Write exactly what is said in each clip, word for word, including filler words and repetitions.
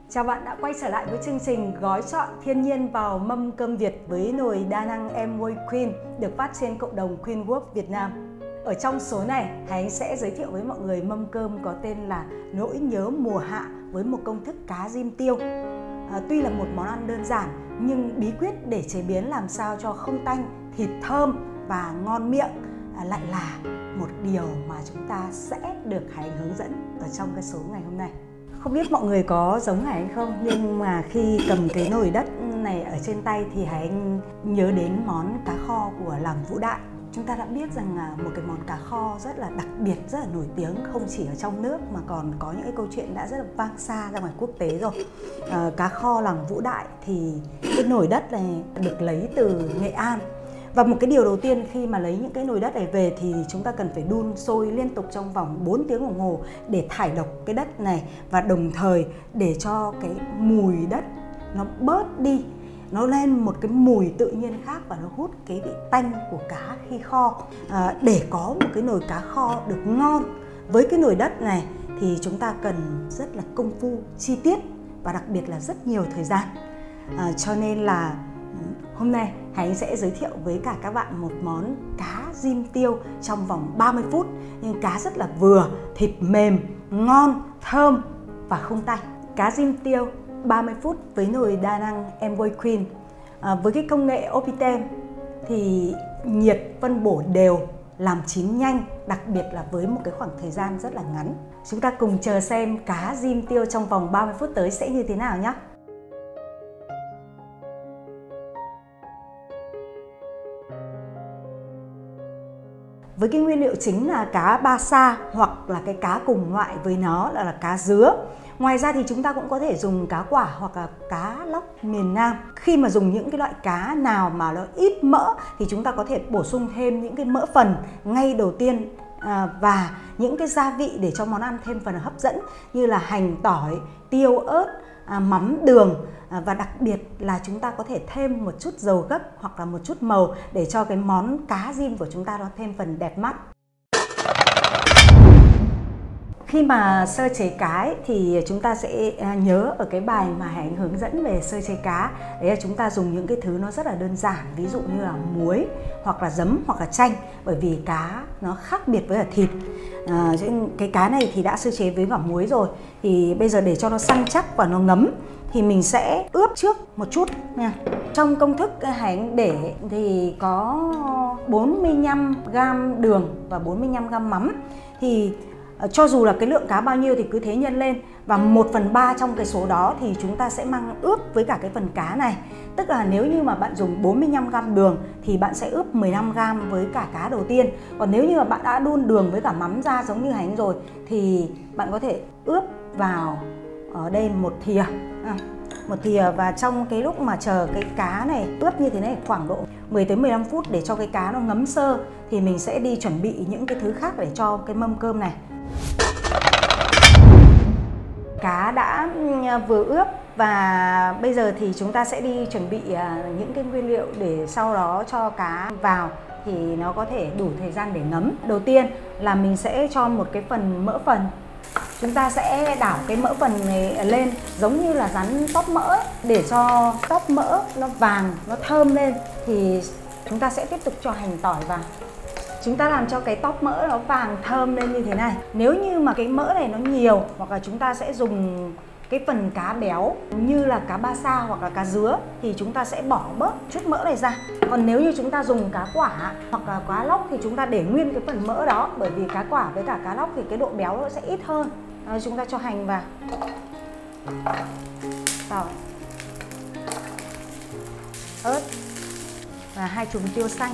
Chào bạn đã quay trở lại với chương trình Gói chọn thiên nhiên vào mâm cơm Việt với nồi đa năng Amway Queen được phát trên cộng đồng Queen Work Việt Nam. Ở trong số này, Hải sẽ giới thiệu với mọi người mâm cơm có tên là Nỗi nhớ mùa hạ với một công thức cá rim tiêu. À, tuy là một món ăn đơn giản nhưng bí quyết để chế biến làm sao cho không tanh, thịt thơm và ngon miệng à, lại là một điều mà chúng ta sẽ được Hải hướng dẫn ở trong cái số ngày hôm nay. Không biết mọi người có giống Hải Anh không, nhưng mà khi cầm cái nồi đất này ở trên tay thì Hải Anh nhớ đến món cá kho của làng Vũ Đại. Chúng ta đã biết rằng là một cái món cá kho rất là đặc biệt, rất là nổi tiếng, không chỉ ở trong nước mà còn có những cái câu chuyện đã rất là vang xa ra ngoài quốc tế rồi. À, cá kho làng Vũ Đại thì cái nồi đất này được lấy từ Nghệ An. Và một cái điều đầu tiên khi mà lấy những cái nồi đất này về thì chúng ta cần phải đun sôi liên tục trong vòng bốn tiếng đồng hồ để thải độc cái đất này, và đồng thời để cho cái mùi đất nó bớt đi, nó lên một cái mùi tự nhiên khác và nó hút cái vị tanh của cá khi kho. À, để có một cái nồi cá kho được ngon với cái nồi đất này thì chúng ta cần rất là công phu, chi tiết và đặc biệt là rất nhiều thời gian. À, cho nên là hôm nay Hải sẽ giới thiệu với cả các bạn một món cá rim tiêu trong vòng ba mươi phút, nhưng cá rất là vừa, thịt mềm, ngon, thơm và không tanh. Cá rim tiêu ba mươi phút với nồi đa năng Amway Queen. À, với cái công nghệ Opitem thì nhiệt phân bổ đều, làm chín nhanh, đặc biệt là với một cái khoảng thời gian rất là ngắn. Chúng ta cùng chờ xem cá rim tiêu trong vòng ba mươi phút tới sẽ như thế nào nhé. Với cái nguyên liệu chính là cá ba sa hoặc là cái cá cùng loại với nó là, là cá dứa. Ngoài ra thì chúng ta cũng có thể dùng cá quả hoặc là cá lóc miền Nam. Khi mà dùng những cái loại cá nào mà nó ít mỡ thì chúng ta có thể bổ sung thêm những cái mỡ phần ngay đầu tiên, à, và những cái gia vị để cho món ăn thêm phần hấp dẫn như là hành, tỏi, tiêu, ớt, à, mắm, đường. À, và đặc biệt là chúng ta có thể thêm một chút dầu gấc hoặc là một chút màu để cho cái món cá rim của chúng ta nó thêm phần đẹp mắt. Khi mà sơ chế cá ấy, thì chúng ta sẽ nhớ ở cái bài mà Hải hướng dẫn về sơ chế cá. Đấy là chúng ta dùng những cái thứ nó rất là đơn giản, ví dụ như là muối hoặc là giấm hoặc là chanh, bởi vì cá nó khác biệt với là thịt. À, cái cá này thì đã sơ chế với cả muối rồi, thì bây giờ để cho nó săn chắc và nó ngấm thì mình sẽ ướp trước một chút nha. Trong công thức Hải để thì có bốn mươi lăm gam đường và bốn mươi lăm gam mắm. Thì cho dù là cái lượng cá bao nhiêu thì cứ thế nhân lên, và một phần ba trong cái số đó thì chúng ta sẽ mang ướp với cả cái phần cá này. Tức là nếu như mà bạn dùng bốn mươi lăm gam đường thì bạn sẽ ướp mười lăm gam với cả cá đầu tiên. Còn nếu như mà bạn đã đun đường với cả mắm ra giống như Hải rồi thì bạn có thể ướp vào ở đây một thìa, à, một thìa và trong cái lúc mà chờ cái cá này ướp như thế này khoảng độ mười tới mười lăm phút để cho cái cá nó ngấm sơ thì mình sẽ đi chuẩn bị những cái thứ khác để cho cái mâm cơm này. Cá đã vừa ướp và bây giờ thì chúng ta sẽ đi chuẩn bị những cái nguyên liệu để sau đó cho cá vào thì nó có thể đủ thời gian để ngấm. Đầu tiên là mình sẽ cho một cái phần mỡ phần. Chúng ta sẽ đảo cái mỡ phần này lên giống như là rán tóp mỡ ấy, để cho tóp mỡ nó vàng, nó thơm lên thì chúng ta sẽ tiếp tục cho hành, tỏi vào. Chúng ta làm cho cái tóp mỡ nó vàng thơm lên như thế này. Nếu như mà cái mỡ này nó nhiều hoặc là chúng ta sẽ dùng cái phần cá béo như là cá ba sa hoặc là cá dứa thì chúng ta sẽ bỏ bớt chút mỡ này ra. Còn nếu như chúng ta dùng cá quả hoặc là cá lóc thì chúng ta để nguyên cái phần mỡ đó, bởi vì cá quả với cả cá lóc thì cái độ béo nó sẽ ít hơn. Đó, chúng ta cho hành vào, tỏi, ớt và hai chùm tiêu xanh.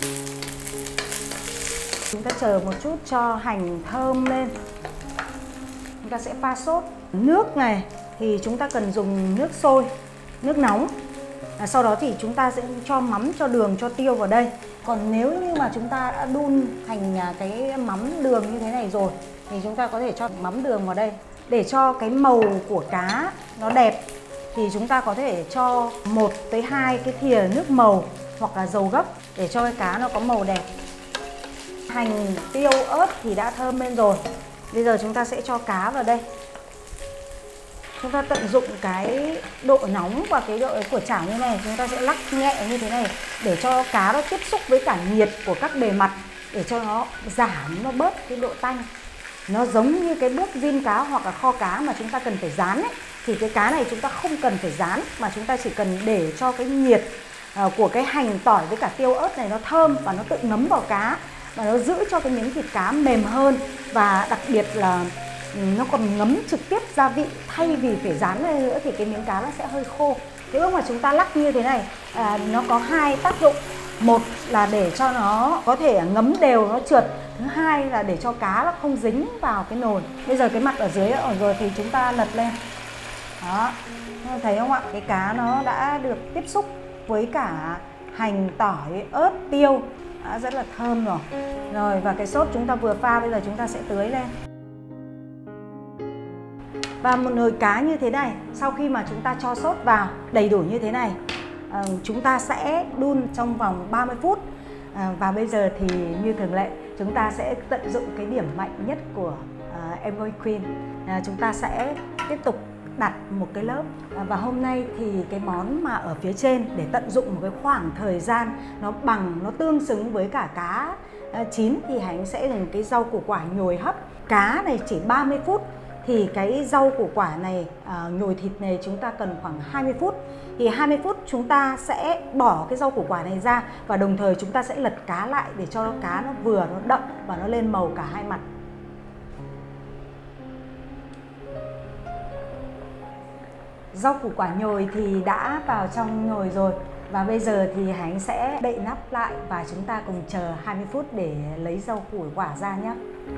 Chúng ta chờ một chút cho hành thơm lên. Chúng ta sẽ pha sốt. Nước này thì chúng ta cần dùng nước sôi, nước nóng. À, sau đó thì chúng ta sẽ cho mắm, cho đường, cho tiêu vào đây. Còn nếu như mà chúng ta đã đun thành cái mắm đường như thế này rồi thì chúng ta có thể cho mắm đường vào đây. Để cho cái màu của cá nó đẹp thì chúng ta có thể cho một tới hai cái thìa nước màu hoặc là dầu gấc để cho cái cá nó có màu đẹp. Hành, tiêu, ớt thì đã thơm lên rồi. Bây giờ chúng ta sẽ cho cá vào đây. Chúng ta tận dụng cái độ nóng và cái độ của chảo như này, chúng ta sẽ lắc nhẹ như thế này để cho cá nó tiếp xúc với cả nhiệt của các bề mặt, để cho nó giảm, nó bớt cái độ tanh. Nó giống như cái bước rim cá hoặc là kho cá mà chúng ta cần phải rán ấy, thì cái cá này chúng ta không cần phải rán, mà chúng ta chỉ cần để cho cái nhiệt của cái hành, tỏi với cả tiêu ớt này nó thơm và nó tự ngấm vào cá, và nó giữ cho cái miếng thịt cá mềm hơn, và đặc biệt là nó còn ngấm trực tiếp gia vị, thay vì phải rán lên nữa thì cái miếng cá nó sẽ hơi khô. Cái lúc mà chúng ta lắc như thế này à, nó có hai tác dụng. Một là để cho nó có thể ngấm đều, nó trượt. Thứ hai là để cho cá nó không dính vào cái nồi. Bây giờ cái mặt ở dưới ở rồi thì chúng ta lật lên. Đó, thấy không ạ? Cái cá nó đã được tiếp xúc với cả hành, tỏi, ớt, tiêu, đã rất là thơm rồi. Rồi, và cái sốt chúng ta vừa pha bây giờ chúng ta sẽ tưới lên. Và một nồi cá như thế này, sau khi mà chúng ta cho sốt vào đầy đủ như thế này, à, chúng ta sẽ đun trong vòng ba mươi phút. à, Và bây giờ thì như thường lệ, chúng ta sẽ tận dụng cái điểm mạnh nhất của à, Amway Queen. à, Chúng ta sẽ tiếp tục đặt một cái lớp. à, Và hôm nay thì cái món mà ở phía trên, để tận dụng một cái khoảng thời gian nó bằng, nó tương xứng với cả cá à, chín, thì Hạnh sẽ dùng cái rau củ quả nhồi hấp. Cá này chỉ ba mươi phút, thì cái rau củ quả này, à, nhồi thịt này chúng ta cần khoảng hai mươi phút. Thì hai mươi phút chúng ta sẽ bỏ cái rau củ quả này ra, và đồng thời chúng ta sẽ lật cá lại để cho nó cá nó vừa, nó đậm và nó lên màu cả hai mặt. Rau củ quả nhồi thì đã vào trong nồi rồi, và bây giờ thì Hạnh sẽ đậy nắp lại và chúng ta cùng chờ hai mươi phút để lấy rau củ quả ra nhé.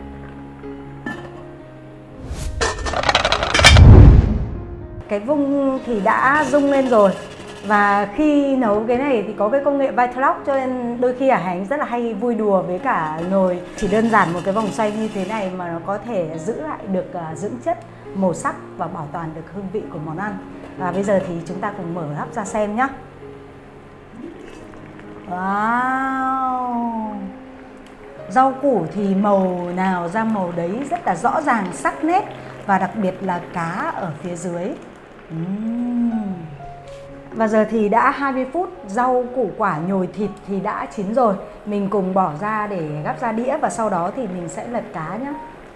Cái vung thì đã rung lên rồi, và khi nấu cái này thì có cái công nghệ Vitalog, cho nên đôi khi ở Hạnh rất là hay vui đùa với cả nồi. Chỉ đơn giản một cái vòng xoay như thế này mà nó có thể giữ lại được uh, dưỡng chất, màu sắc và bảo toàn được hương vị của món ăn. Và bây giờ thì chúng ta cùng mở hấp ra xem nhé. Wow! Rau củ thì màu nào ra màu đấy, rất là rõ ràng, sắc nét, và đặc biệt là cá ở phía dưới. uhm. Và giờ thì đã hai mươi phút, rau củ quả nhồi thịt thì đã chín rồi. Mình cùng bỏ ra để gắp ra đĩa, và sau đó thì mình sẽ lật cá nhé.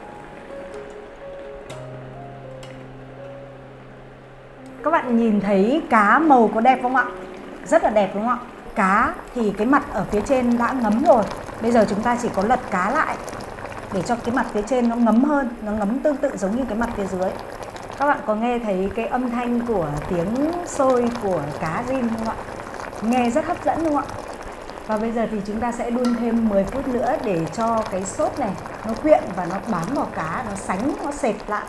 Các bạn nhìn thấy cá màu có đẹp không ạ? Rất là đẹp đúng không ạ? Cá thì cái mặt ở phía trên đã ngấm rồi. Bây giờ chúng ta chỉ có lật cá lại để cho cái mặt phía trên nó ngấm hơn, nó ngấm tương tự giống như cái mặt phía dưới. Các bạn có nghe thấy cái âm thanh của tiếng sôi của cá rim không ạ? Nghe rất hấp dẫn đúng không ạ? Và bây giờ thì chúng ta sẽ đun thêm mười phút nữa để cho cái sốt này nó quyện và nó bám vào cá, nó sánh, nó sệt lại.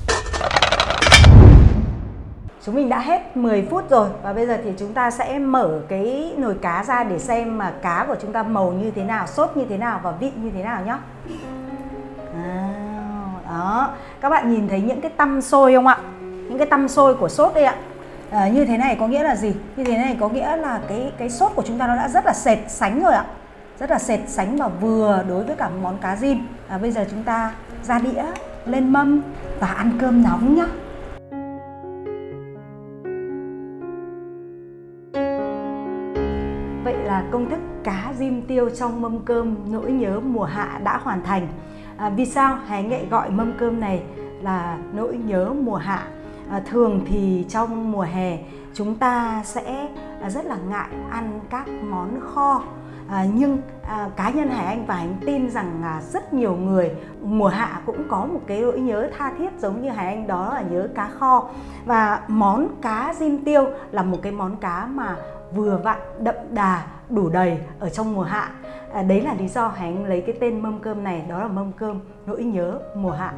Chúng mình đã hết mười phút rồi, và bây giờ thì chúng ta sẽ mở cái nồi cá ra để xem mà cá của chúng ta màu như thế nào, sốt như thế nào và vị như thế nào nhé. À, đó, các bạn nhìn thấy những cái tăm sôi không ạ? Những cái tăm sôi của sốt đây ạ. À, như thế này có nghĩa là gì? Như thế này có nghĩa là cái cái sốt của chúng ta nó đã rất là sệt sánh rồi ạ. Rất là sệt sánh và vừa đối với cả món cá rim. À, bây giờ chúng ta ra đĩa, lên mâm và ăn cơm nóng nhé. Vậy là công thức cá rim tiêu trong mâm cơm nỗi nhớ mùa hạ đã hoàn thành. À, vì sao Hạnh lại gọi mâm cơm này là nỗi nhớ mùa hạ? À, thường thì trong mùa hè chúng ta sẽ rất là ngại ăn các món kho. À, nhưng à, cá nhân Hải Anh và Anh tin rằng là rất nhiều người mùa hạ cũng có một cái nỗi nhớ tha thiết giống như Hải Anh, đó là nhớ cá kho. Và món cá rim tiêu là một cái món cá mà vừa vặn, đậm đà, đủ đầy ở trong mùa hạ. À, đấy là lý do Hải Anh lấy cái tên mâm cơm này, đó là mâm cơm nỗi nhớ mùa hạ.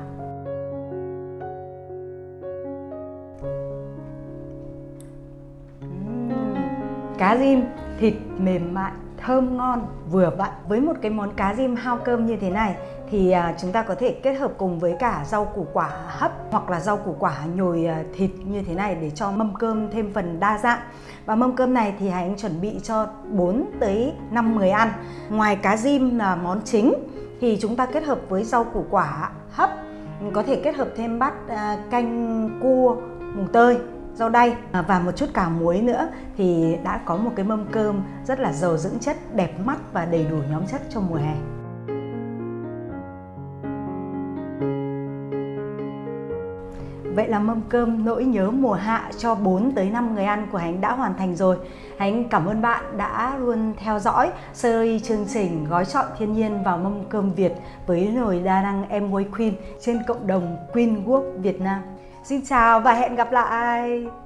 uhm. Cá rim, thịt mềm mại, thơm ngon, vừa vặn. Với một cái món cá rim hao cơm như thế này thì à, chúng ta có thể kết hợp cùng với cả rau củ quả hấp hoặc là rau củ quả nhồi à, thịt như thế này để cho mâm cơm thêm phần đa dạng. Và mâm cơm này thì Hải Anh chuẩn bị cho bốn tới năm người ăn. Ngoài cá rim là món chính thì chúng ta kết hợp với rau củ quả hấp, có thể kết hợp thêm bát à, canh cua mùng tơi, rau đay và một chút cà muối nữa thì đã có một cái mâm cơm rất là giàu dưỡng chất, đẹp mắt và đầy đủ nhóm chất cho mùa hè. Vậy là mâm cơm nỗi nhớ mùa hạ cho bốn tới năm người ăn của Hạnh đã hoàn thành rồi. Hạnh cảm ơn bạn đã luôn theo dõi series chương trình gói chọn thiên nhiên vào mâm cơm Việt với nồi đa năng Amway Queen trên cộng đồng Queen Work Việt Nam. Xin chào và hẹn gặp lại!